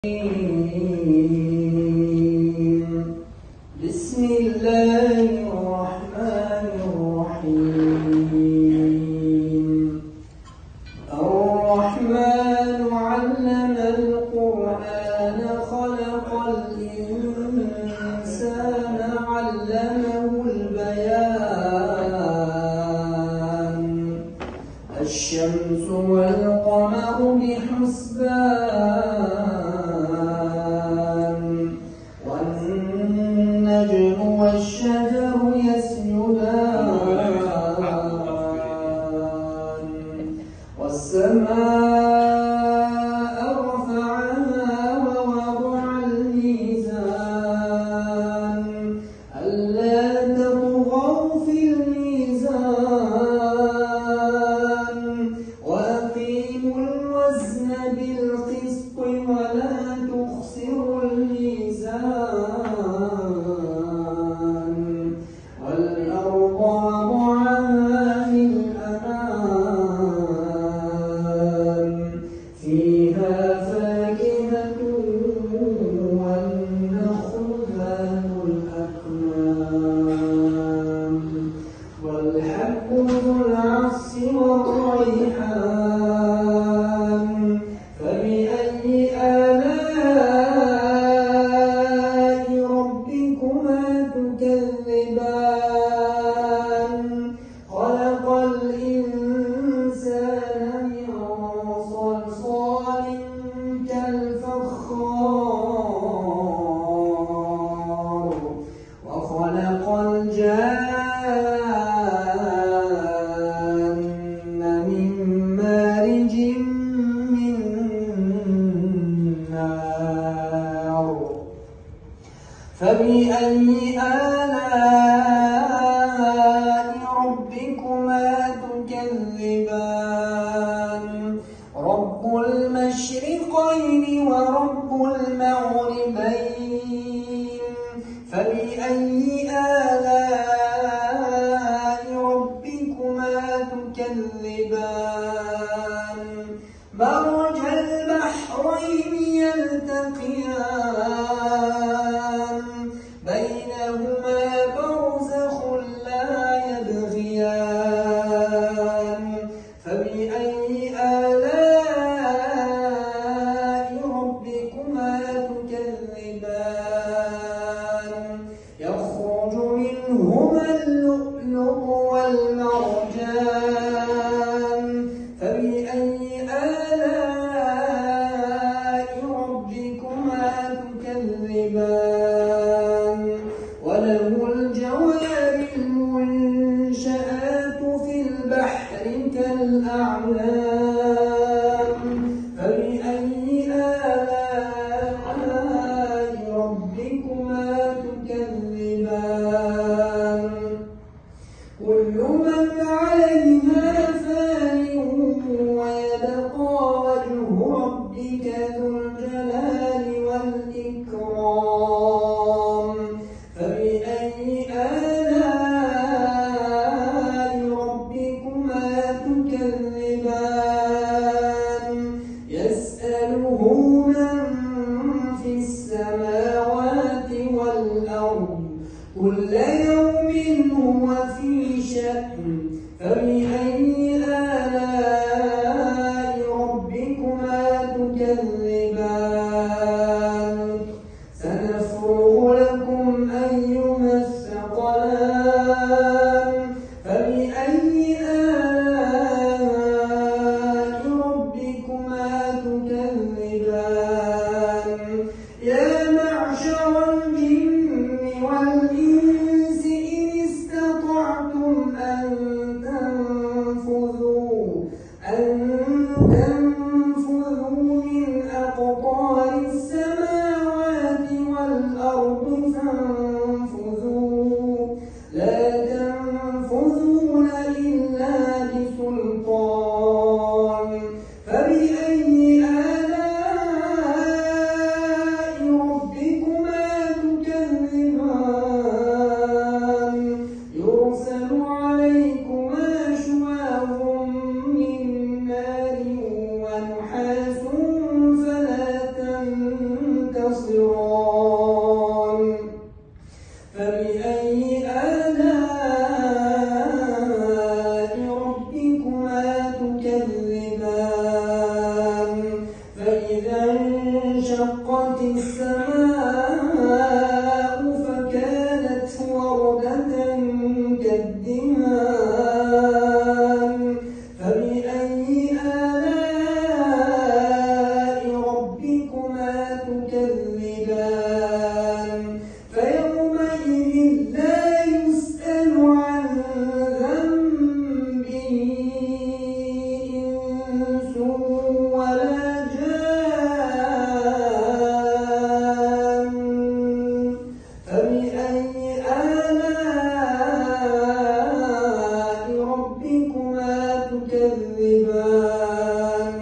بسم الله الرحمن الرحيم. الرحمن علم القرآن خلق الإنسان علمه البيان. الشمس والقمر بحسبان والنجم والشجر يسجدان والسماء رفعها ووضع الميزان ألا تطغوا في الميزان وأقيموا الوزن بالقسط ولا تخسروا الميزان والأرض وضعها للأنام فيها فاكهة والنخل ذات الأكمام والحب ذو العصف والريحان فبأي آلاء ربكما تكذبان خلق الإنسان من صلصال كالفخار وخلق الجان من مارج من نار فبأي آلاء ربكما تكذبان رب المشرقين ورب المغربين فبأي آلاء ربكما تكذبان مرج البحرين يلتقيان بينهما برزخ لا يبغيان فبأي آلاء ربكما تكذبان يخرج منهما اللؤلؤ والمرجان فبأي آلاء ربكما تكذبان وله الجوار المنشآت في البحر كالأعلام فبأي آلاء ربكما تكذبان كل من عليها فان ويبقى وجه ربك ذو الجلال والإكرام فبأي آلاء ربكما تكذبان يسأله من في السماوات والأرض كل يوم هو في شأن فبأي آلاء ربكما تكذبان سنفرغ لكم أيها الثقلان فبأي آلاء ربكما تكذبان يا معشر الجن والإنس إن استطعتم أن تنفذوا من أقطار السماوات والأرض فانفذوا لا تنفذون إلا بسلطان فبأي آلاء ربكما تكذبان يرسل عليكما شواظ من نار ونحاس فلا تنفذان وانشقت السماء فكانت وردة كالدهان فبأي آلاء ربكما تكذبان فيومئذ لا يسأل عن ذنبه إنس ولا جان فبأي آلاء ربكما تكذبان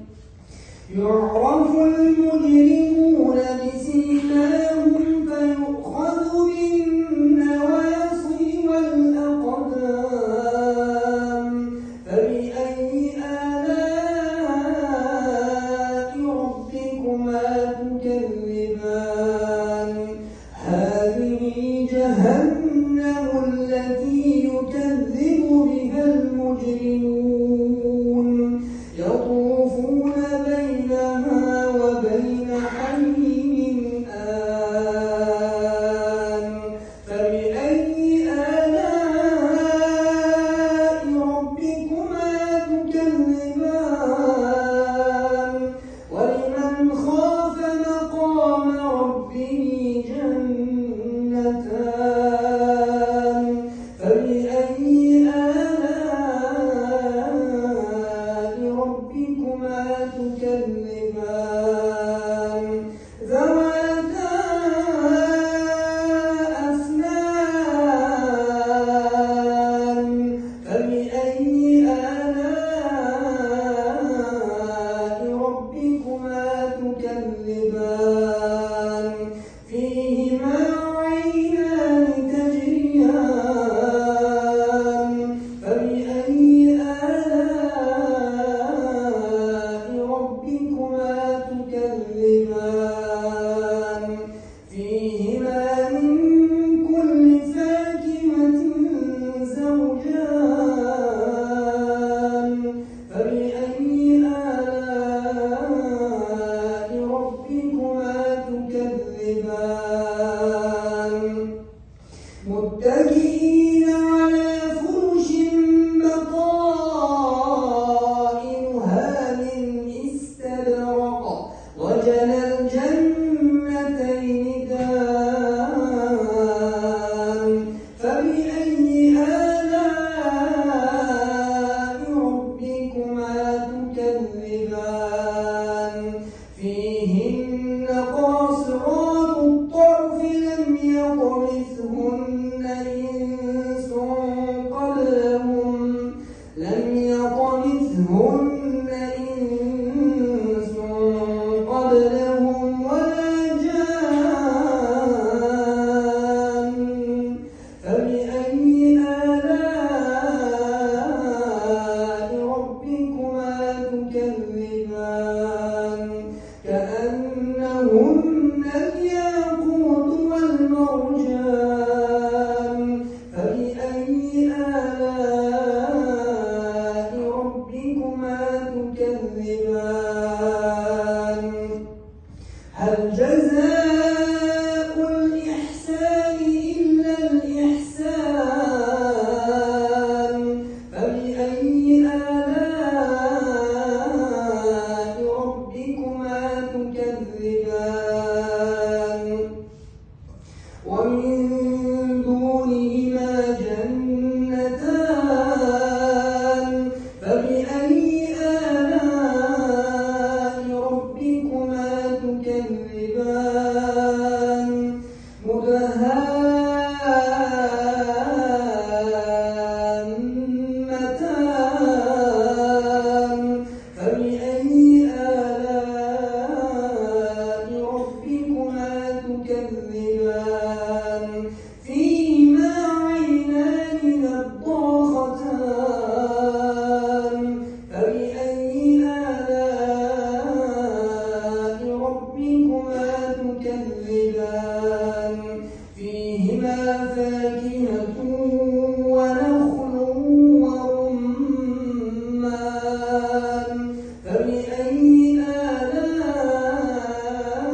يعرف المجرمون بسيماهم فيؤخذ بالنواصي والأقدام فبأي آلاء ربكما تكذبان هذه جهنم التي يكذب بها المجرمون يطوفون بينها وبين حميم آن فبأي آلاء ربكما تكذبان ولمن خاف مقام ربه جنتان فبأي آلاء ربكما تكذبان ذواتا أفنان فبأي آلاء ربكما تكذبان فيهما عينان تجريان فبأي آلاء ربكما تكذبان فيهما من كل فاكهة زوجان فبأي آلاء ربكما تكذبان متكئين على فرش بطائنها من استبرق وجنى الجنتين دان فبأي آلاء ربكما تكذبان فيهن قاصرات الطرف لم يطمثهن إنس قبلهم ولا جان فبأي آلاء ربكما تكذبان كأنهن الياقوت والمرجان فبأي آلاء ربكما تكذبان هل جزاء الإحسان إلا الإحسان فبأي آلاء ربكما تكذبان ومن دونهما جنتان فبأي آلاء ربكما تكذبان مدهامتان فبأي آلاء ربكما تكذبان فيهما عينان نضاختان فبأي آلاء ربكما تكذبان فيهما فاكهة ونخل ورمان فبأي آلاء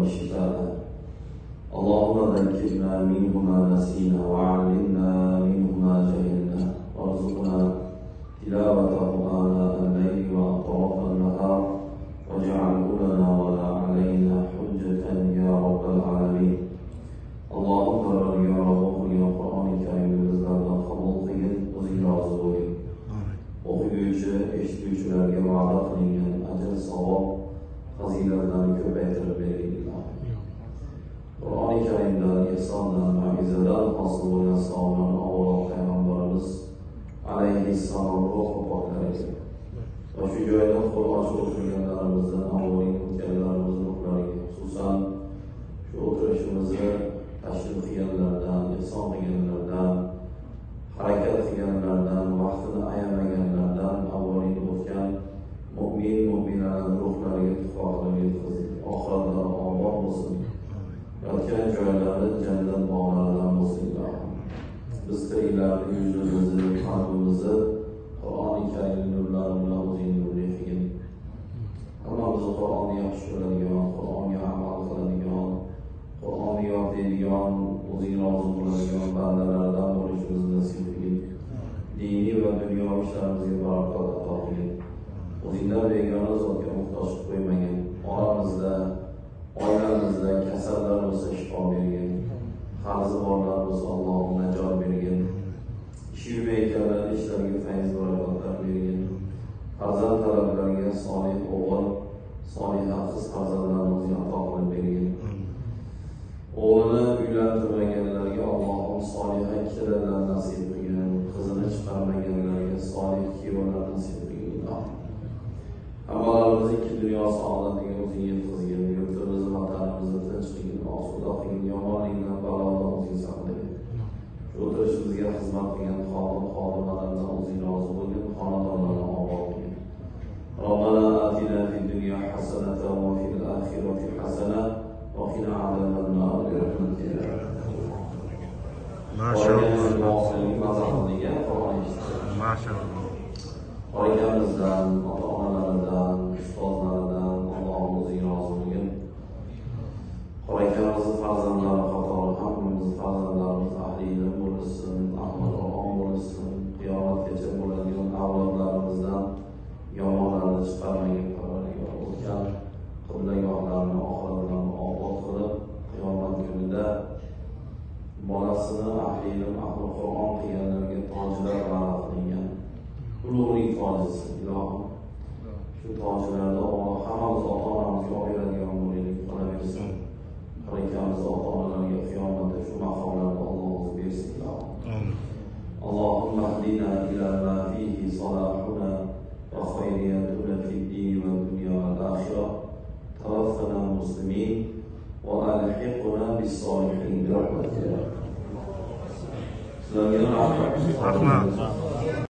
والشفاء. اللهم ذكرنا منه ما نسينا وعلمنا منه ما جهلنا وارزقنا تلاوته آناء الليل وأطراف النهار واجعله لنا ولا علينا حجة يا رب العالمين. اللهم يا رب يا Qur'on Karimimizlardan qabul qilgin, o'zing rozi bo'ling. O'quvchi, eshituvchilarga va'da qilingan ajr, savob, fazilatlarni ko'paytirib bering. Qur'oni Karimdan, ihsondan, ma'jizadan hosil bo'lgan savoblarni avvalo Payg'ambarimiz alayhissalom ruh poklariga va shu joyda qo'l ochib o'tirganlarimizdan avvalgi o'tganlarimiz ruhlariga, xususan shu o'tirishimizni tashrif qilganlardan, ihson qilganlardan, harakat qilganlardan, vaqtini ayamaganlardan, avvalgi o'tgan mu'minalarning ruhlariga tuhfa qilib yetkazdik. Oxiratlar obod bo'lsin. Yotgan joylari jannat bog'laridan bo'lsin. Biz tiriklarni yuzimizni, qalbimizni Qur'oni Karim nurlari bilan o'zing nurli qilgin. Hammamizni Qur'onni yaxshi ko'radigan, Qur'onga amal qiladigan, Qur'onni yodlaydigan, o'zing rozi bo'ladigan bandalardan bo'lishimizni nasib qilgin. Diniy va dunyoviy ishlarimizga barakot ato qilgin. O'zingdan begona zotga muhtoj qo'ymagin. Oramizda, oilamizda kasallar bo'lsa shifo bergin. Qarzi borlar bo'lsa Alloh najot bergin. Ish yurmayotganlar ishlariga fayz barakotlar bergin. Farzand talablariga solih o'g'il, soliha qiz farzandlarimizni ato qilib bergin. O'g'lini uylantirmaganlarga Allohim soliha ikkitadan nasib qilgin. Qizini chiqarmaganlarga solih kuyovlar nasib qilgin. Hammalarimiz ikki dunyo saodatiga o'zing yetkazgin. Yurtimizni, vatanimizni tinchligin, osuda qilgin. Yomonlikdan, balodan o'zing saqlagin. Shu o'tirishimizga xizmat qilgan xodimlardan o'zing rozi bo'lgin. Xonadonlarni obod qilgin. Robbana atina fid dunya hasanatan va fil akhirati hasanatan va qina azaban nar bi rahmatika. Maşallah. Oilamizdan, ota-onalaridan, ustozlaridan Alloh o'zing rozi bo'lgin. Qorakamizning farzandlari qatori hammamiz farzandlarimiz ahli ilm bo'lsin, ahli Qur'on bo'lsin, qiyomatgacha bo'ladigan avlodlarimizdan yomonlarni chiqarmagin. Parvardigor o'tgan qiblagohlarni, oxiratlarni obod qilib, qiyomat kunida bolasini ahli ilm, ahli Qur'on qilganlarga tojlar va'da qilingan. Ulug'lik tojisi ilohim. Shu tojlarda Alloh hammamiz ota-onamizga olib beradigan bo'lib qolaversin. Qo'ykamiz ota-onalarga qiyomatda shu maqomlarni Alloh o'zi bersin ilohim. Allohumma hdina ila ma fihi salahuna va khayriyatuna fid-din va dunya wal akhirah. Tawaffana muslimin wa alhiqna bis-salihin bi rahmatika. Sizlarga rahmat.